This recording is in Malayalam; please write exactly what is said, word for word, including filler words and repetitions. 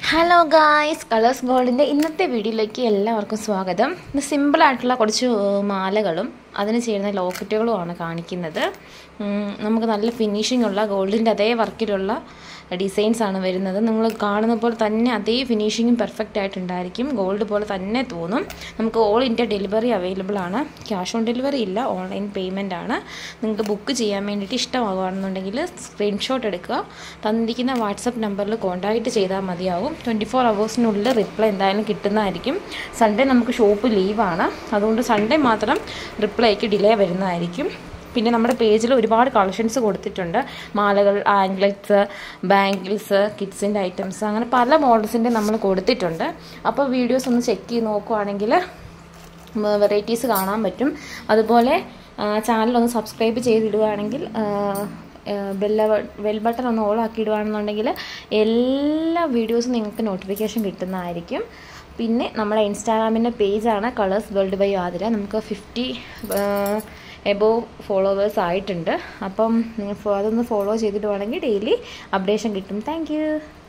ഹലോ ഗായ്സ്, കളേഴ്സ് ഗോൾഡിൻ്റെ ഇന്നത്തെ വീഡിയോയിലേക്ക് എല്ലാവർക്കും സ്വാഗതം. ഇന്ന് സിമ്പിളായിട്ടുള്ള കുറച്ച് മാലകളും അതിന് ചേരുന്ന ലോക്കറ്റുകളുമാണ് കാണിക്കുന്നത്. നമുക്ക് നല്ല ഫിനിഷിംഗ് ഉള്ള ഗോൾഡിൻ്റെ അതേ വർക്കിലുള്ള ഡിസൈൻസ് ആണ് വരുന്നത്. നിങ്ങൾ കാണുന്ന പോലെ തന്നെ അതേ ഫിനിഷിങ്ങും പെർഫെക്റ്റ് ആയിട്ടുണ്ടായിരിക്കും. ഗോൾഡ് പോലെ തന്നെ തോന്നും. നമുക്ക് ഓൾ ഇന്ത്യ ഡെലിവറി അവൈലബിൾ ആണ്. ക്യാഷ് ഓൺ ഡെലിവറി ഇല്ല, ഓൺലൈൻ പേയ്മെൻ്റ് ആണ്. നിങ്ങൾക്ക് ബുക്ക് ചെയ്യാൻ വേണ്ടിയിട്ട് ഇഷ്ടമാകുകയാണെന്നുണ്ടെങ്കിൽ സ്ക്രീൻഷോട്ട് എടുക്കുക, തന്നിരിക്കുന്ന വാട്സപ്പ് നമ്പറിൽ കോൺടാക്റ്റ് ചെയ്താൽ മതിയാവും. ട്വൻറ്റി ഫോർ അവേഴ്സിനുള്ളിൽ റിപ്ലൈ എന്തായാലും കിട്ടുന്നതായിരിക്കും. സൺഡേ നമുക്ക് ഷോപ്പ് ലീവാണ്, അതുകൊണ്ട് സൺഡേ മാത്രം റിപ്ലൈക്ക് ഡിലേ വരുന്നതായിരിക്കും. പിന്നെ നമ്മുടെ പേജിൽ ഒരുപാട് കളക്ഷൻസ് കൊടുത്തിട്ടുണ്ട്. മാലകൾ, ആംഗ്ലറ്റ്സ്, ബാംഗിൾസ്, കിഡ്സിൻ്റെ ഐറ്റംസ്, അങ്ങനെ പല മോഡൽസിൻ്റെ നമ്മൾ കൊടുത്തിട്ടുണ്ട്. അപ്പോൾ വീഡിയോസ് ഒന്ന് ചെക്ക് ചെയ്ത് നോക്കുവാണെങ്കിൽ വെറൈറ്റീസ് കാണാൻ പറ്റും. അതുപോലെ ചാനലൊന്ന് സബ്സ്ക്രൈബ് ചെയ്തിടുകയാണെങ്കിൽ ബെല്ല ബെൽ ബട്ടൺ ഒന്ന് ഓൾ ആക്കിയിടുകയാണെന്നുണ്ടെങ്കിൽ എല്ലാ വീഡിയോസും നിങ്ങൾക്ക് നോട്ടിഫിക്കേഷൻ കിട്ടുന്നതായിരിക്കും. പിന്നെ നമ്മുടെ ഇൻസ്റ്റാഗ്രാമിൻ്റെ പേജാണ് കളേഴ്സ് വേൾഡ് ബൈ ആതിര. നമുക്ക് ഫിഫ്റ്റി എബോവ് ഫോളോവേഴ്സ് ആയിട്ടുണ്ട്. അപ്പം നിങ്ങൾ അതൊന്ന് ഫോളോ ചെയ്തിട്ട് വേണമെങ്കിൽ ഡെയിലി അപ്ഡേഷൻ കിട്ടും. താങ്ക്